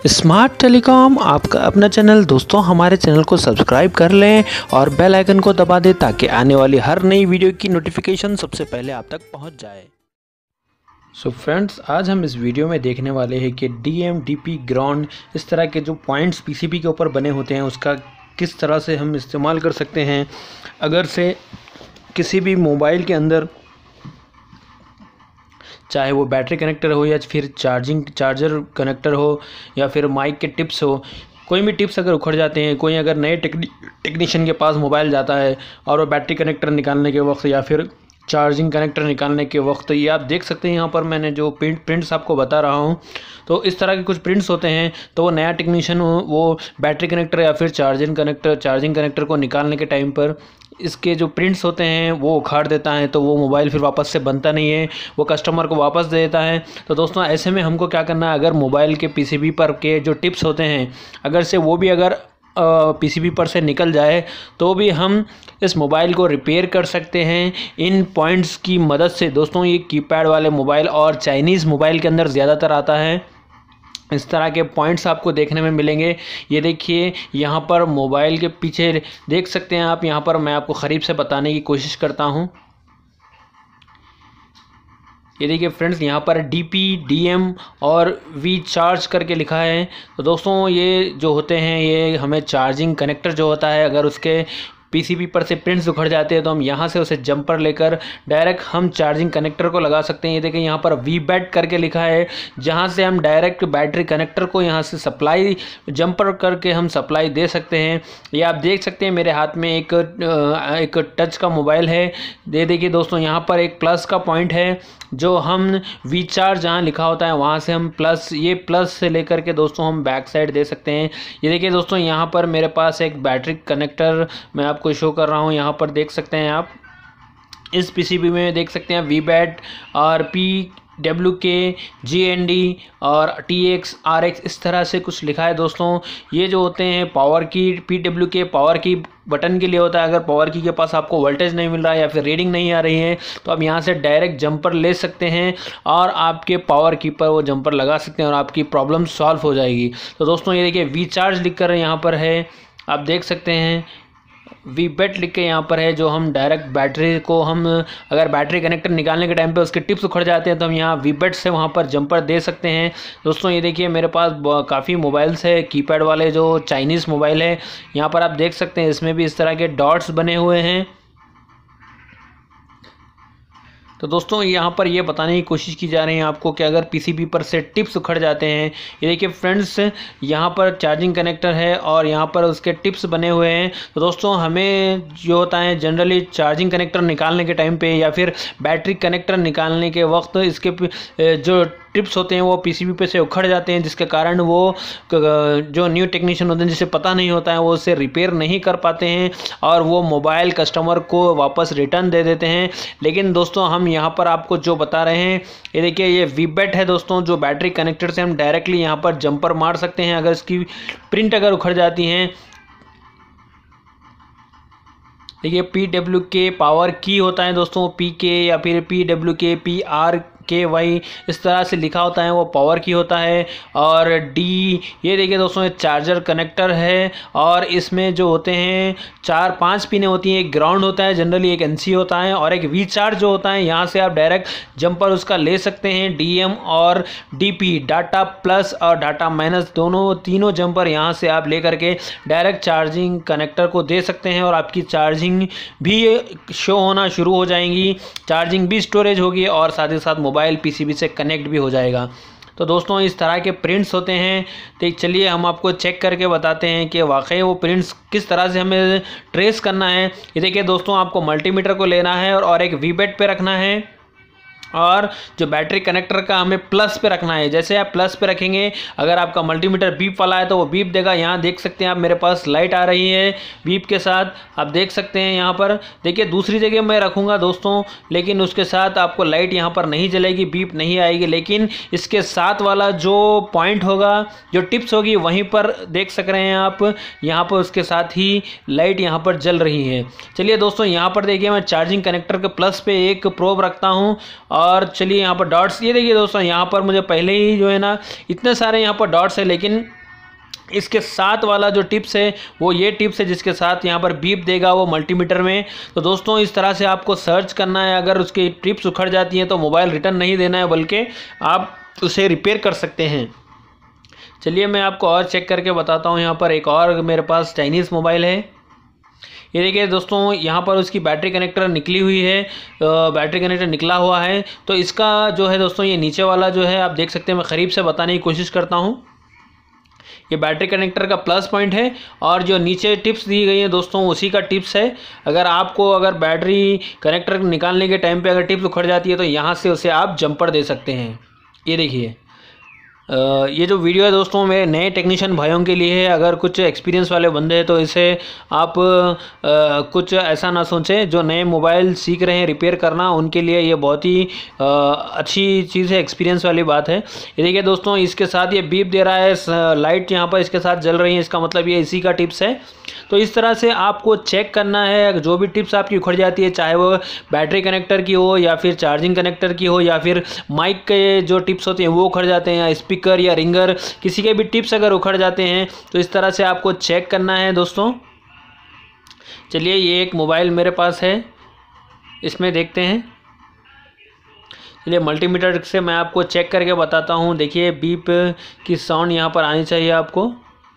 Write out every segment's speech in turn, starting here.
Smart telecom आपका अपना channel. दोस्तों हमारे चैनल को सब्सक्राइब कर लें और बेल आइकन को दबा दें ताकि आने वाली हर नई वीडियो की नोटिफिकेशन सबसे पहले आप तक पहुंच जाए। सो फ्रेंड्स, आज हम इस वीडियो में देखने वाले हैं कि DM, DP, ग्राउंड इस तरह के जो पॉइंट्स PCB के ऊपर बने होते हैं उसका किस तरह से हम इस्तेमाल कर सकते हैं। अगर से किसी भी मोबाइल के अंदर चाहे वो बैटरी कनेक्टर हो या फिर चार्जर कनेक्टर हो या फिर माइक के टिप्स हो, कोई भी टिप्स अगर उखड़ जाते हैं, कोई अगर नए टेक्नीशियन के पास मोबाइल जाता है और वो बैटरी कनेक्टर निकालने के वक्त या फिर चार्जिंग कनेक्टर निकालने के वक्त, ये आप देख सकते हैं यहाँ पर मैंने जो प्रिंट्स आपको बता रहा हूँ, तो इस तरह के कुछ प्रिंट्स होते हैं। तो वो नया टेक्नीशियन वो बैटरी कनेक्टर या फिर चार्जिंग कनेक्टर को निकालने के टाइम पर इसके जो प्रिंट्स होते हैं वो उखाड़ देता है, तो वो मोबाइल फिर वापस से बनता नहीं है, वो कस्टमर को वापस दे देता है। तो दोस्तों ऐसे में हमको क्या करना है, अगर मोबाइल के PCB पर के जो टिप्स होते हैं अगर से वो भी अगर PCB पर से निकल जाए तो भी हम इस मोबाइल को रिपेयर कर सकते हैं इन पॉइंट्स की मदद से। दोस्तों ये कीपैड वाले मोबाइल और चाइनीज़ मोबाइल के अंदर ज़्यादातर आता है, इस तरह के पॉइंट्स आपको देखने में मिलेंगे। ये देखिए यहाँ पर मोबाइल के पीछे देख सकते हैं आप, यहाँ पर मैं आपको करीब से बताने की कोशिश करता हूँ। ये देखिए फ्रेंड्स, यहाँ पर DP, DM और V चार्ज करके लिखा है। तो दोस्तों ये जो होते हैं ये हमें चार्जिंग कनेक्टर जो होता है, अगर उसके PCB पर से प्रिंट्स उखड़ जाते हैं तो हम यहाँ से उसे जंपर लेकर डायरेक्ट हम चार्जिंग कनेक्टर को लगा सकते हैं। ये देखिए यहाँ पर VBAT करके लिखा है, जहाँ से हम डायरेक्ट बैटरी कनेक्टर को यहाँ से सप्लाई जंपर करके हम सप्लाई दे सकते हैं। ये आप देख सकते हैं मेरे हाथ में एक टच का मोबाइल है। ये देखिए दोस्तों यहाँ पर एक प्लस का पॉइंट है, जो हम V चार्ज जहाँ लिखा होता है वहाँ से हम प्लस से लेकर के दोस्तों हम बैक साइड दे सकते हैं। ये देखिए दोस्तों यहाँ पर मेरे पास एक बैटरी कनेक्टर मैं आपको शो कर रहा हूँ, यहाँ पर देख सकते हैं आप। इस PCB में देख सकते हैं VBAT और PWK, GND और TX, RX इस तरह से कुछ लिखा है। दोस्तों ये जो होते हैं पावर की, PWK पावर की बटन के लिए होता है। अगर पावर की के पास आपको वोल्टेज नहीं मिल रहा है या फिर रीडिंग नहीं आ रही है तो आप यहाँ से डायरेक्ट जंपर ले सकते हैं और आपके पावर की पर वो जंपर लगा सकते हैं और आपकी प्रॉब्लम सॉल्व हो जाएगी। तो दोस्तों ये देखिए V चार्ज लिख कर यहाँ पर है, आप देख सकते हैं VBAT लिख के यहाँ पर है, जो हम डायरेक्ट बैटरी को हम अगर बैटरी कनेक्टर निकालने के टाइम पे उसके टिप्स उखड़ जाते हैं तो हम यहाँ VBAT से वहाँ पर जंपर दे सकते हैं। दोस्तों ये देखिए मेरे पास काफ़ी मोबाइल्स है, कीपैड वाले जो चाइनीज़ मोबाइल है, यहाँ पर आप देख सकते हैं इसमें भी इस तरह के डॉट्स बने हुए हैं। तो दोस्तों यहाँ पर ये बताने की कोशिश की जा रही है आपको कि अगर PCB पर से टिप्स उखड़ जाते हैं, ये देखिए फ्रेंड्स यहाँ पर चार्जिंग कनेक्टर है और यहाँ पर उसके टिप्स बने हुए हैं। तो दोस्तों हमें जो होता है जनरली चार्जिंग कनेक्टर निकालने के टाइम पे या फिर बैटरी कनेक्टर निकालने के वक्त इसके जो टिप्स होते हैं वो PCB पे से उखड़ जाते हैं, जिसके कारण वो जो न्यू टेक्नीशियन होते हैं जिसे पता नहीं होता है वो उसे रिपेयर नहीं कर पाते हैं और वो मोबाइल कस्टमर को वापस रिटर्न दे देते हैं। लेकिन दोस्तों हम यहाँ पर आपको जो बता रहे हैं, ये देखिए ये VBAT है दोस्तों, जो बैटरी कनेक्टर से हम डायरेक्टली यहाँ पर जंपर मार सकते हैं अगर इसकी प्रिंट अगर उखड़ जाती हैं। देखिए PWK पावर की होता है दोस्तों, PK या फिर PWK PRKY इस तरह से लिखा होता है, वो पावर की होता है। और D ये देखिए दोस्तों चार्जर कनेक्टर है और इसमें जो होते हैं 4-5 पिनें होती हैं, एक ग्राउंड होता है जनरली, एक NC होता है और एक V चार्ज जो होता है, यहाँ से आप डायरेक्ट जंपर उसका ले सकते हैं। DM और DP डाटा प्लस और डाटा माइनस तीनों जंपर यहाँ से आप ले करके डायरेक्ट चार्जिंग कनेक्टर को दे सकते हैं और आपकी चार्जिंग भी शो होना शुरू हो जाएंगी, चार्जिंग भी स्टोरेज होगी और साथ ही साथ मोबाइल PCB से कनेक्ट भी हो जाएगा। तो दोस्तों इस तरह के प्रिंट्स होते हैं। तो चलिए हम आपको चेक करके बताते हैं कि वाकई वो प्रिंट्स किस तरह से हमें ट्रेस करना है। ये देखिए दोस्तों आपको मल्टीमीटर को लेना है और एक VBAT पे रखना है और जो बैटरी कनेक्टर का हमें प्लस पे रखना है। जैसे आप प्लस पे रखेंगे, अगर आपका मल्टीमीटर बीप वाला है तो वो बीप देगा। यहाँ देख सकते हैं आप मेरे पास लाइट आ रही है बीप के साथ, आप देख सकते हैं यहाँ पर। देखिए दूसरी जगह मैं रखूँगा दोस्तों, लेकिन उसके साथ आपको लाइट यहाँ पर नहीं जलेगी, बीप नहीं आएगी, लेकिन इसके साथ वाला जो पॉइंट होगा, जो टिप्स होगी, वहीं पर देख सक रहे हैं आप, यहाँ पर उसके साथ ही लाइट यहाँ पर जल रही है। चलिए दोस्तों यहाँ पर देखिए मैं चार्जिंग कनेक्टर के प्लस पे एक प्रोब रखता हूँ और चलिए यहाँ पर डॉट्स, ये देखिए दोस्तों यहाँ पर मुझे पहले ही जो है ना इतने सारे यहाँ पर डॉट्स है, लेकिन इसके साथ वाला जो टिप्स है वो ये टिप्स है जिसके साथ यहाँ पर बीप देगा वो मल्टीमीटर में। तो दोस्तों इस तरह से आपको सर्च करना है, अगर उसकी टिप्स उखड़ जाती हैं तो मोबाइल रिटर्न नहीं देना है, बल्कि आप उसे रिपेयर कर सकते हैं। चलिए मैं आपको और चेक करके बताता हूँ। यहाँ पर एक और मेरे पास चाइनीज़ मोबाइल है, ये देखिए दोस्तों यहाँ पर उसकी बैटरी कनेक्टर निकली हुई है, बैटरी कनेक्टर निकला हुआ है। तो इसका जो है दोस्तों ये नीचे वाला जो है आप देख सकते हैं, मैं करीब से बताने की कोशिश करता हूँ। ये बैटरी कनेक्टर का प्लस पॉइंट है और जो नीचे टिप्स दी गई हैं दोस्तों उसी का टिप्स है। अगर बैटरी कनेक्टर निकालने के टाइम पे अगर टिप्स उखड़ जाती है तो यहाँ से उसे आप जंपर दे सकते हैं। ये देखिए ये जो वीडियो है दोस्तों मेरे नए टेक्नीशियन भाइयों के लिए है। अगर कुछ एक्सपीरियंस वाले बंदे हैं तो इसे आप कुछ ऐसा ना सोचें, जो नए मोबाइल सीख रहे हैं रिपेयर करना उनके लिए ये बहुत ही अच्छी चीज़ है, एक्सपीरियंस वाली बात है। ये देखिए दोस्तों इसके साथ ये बीप दे रहा है, लाइट यहाँ पर इसके साथ जल रही है, इसका मतलब ये इसी का टिप्स है। तो इस तरह से आपको चेक करना है, जो भी टिप्स आपकी उखड़ जाती है, चाहे वो बैटरी कनेक्टर की हो या फिर चार्जिंग कनेक्टर की हो या फिर माइक के जो टिप्स होते हैं वो उखड़ जाते हैं, या स्पीकर या रिंगर किसी के भी टिप्स अगर उखड़ जाते हैं तो इस तरह से आपको चेक करना है दोस्तों। चलिए ये एक मोबाइल मेरे पास है, इसमें देखते हैं। चलिए मल्टीमीटर से मैं आपको चेक करके बताता हूँ। देखिए बीप की साउंड यहाँ पर आनी चाहिए आपको।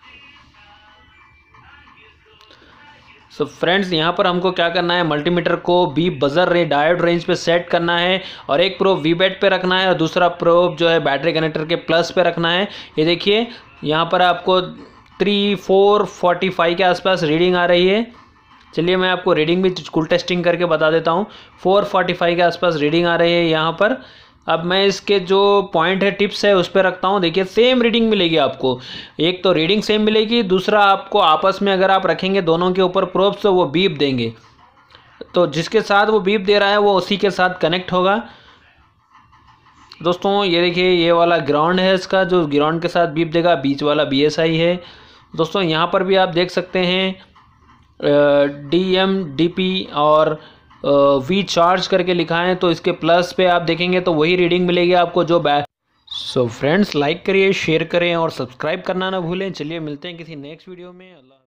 सो फ्रेंड्स यहाँ पर हमको क्या करना है, मल्टीमीटर को बीप बजर डायोड रेंज पे सेट करना है और एक प्रोब वीबैट पे रखना है और दूसरा प्रोब जो है बैटरी कनेक्टर के प्लस पे रखना है। ये देखिए यहाँ पर आपको 445 के आसपास रीडिंग आ रही है। चलिए मैं आपको रीडिंग भी कूल टेस्टिंग करके बता देता हूँ। 445 के आसपास रीडिंग आ रही है यहाँ पर। अब मैं इसके जो पॉइंट है टिप्स है उस पर रखता हूँ। देखिए सेम रीडिंग मिलेगी आपको, एक तो रीडिंग सेम मिलेगी, दूसरा आपको आपस में अगर आप रखेंगे दोनों के ऊपर प्रोब्स तो वो बीप देंगे। तो जिसके साथ वो बीप दे रहा है वो उसी के साथ कनेक्ट होगा। दोस्तों ये देखिए ये वाला ग्राउंड है, इसका जो ग्राउंड के साथ बीप देगा, बीच वाला BSI है। दोस्तों यहाँ पर भी आप देख सकते हैं DM DP और वी चार्ज करके लिखा है, तो इसके प्लस पे आप देखेंगे तो वही रीडिंग मिलेगी आपको जो सो फ्रेंड्स लाइक करिए, शेयर करें और सब्सक्राइब करना ना भूलें। चलिए मिलते हैं किसी नेक्स्ट वीडियो में। अल्लाह।